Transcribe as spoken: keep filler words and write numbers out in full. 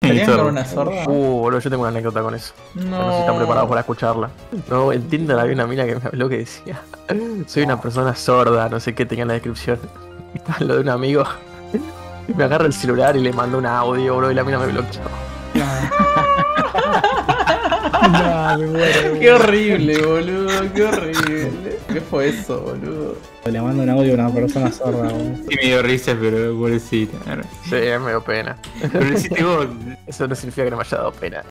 ¿Estarían con sordo. una sorda? Uh, boludo, yo tengo una anécdota con eso. Pero no sé si están No. preparados para escucharla. No, en Tinder había una mina que me habló que decía: soy una persona sorda, no sé qué tenía en la descripción. Y estaba lo de un amigo. Y me agarra el celular y le mando un audio, bro, y la mina me bloqueó. No, me muero. Qué horrible, boludo, qué horrible. ¿Qué fue eso, boludo? Le mando un audio a una persona sorda, boludo. Sí me dio risa, pero pobrecita. Sí, me dio pena. Pero lo hiciste vos. Eso no significa que no me haya dado pena.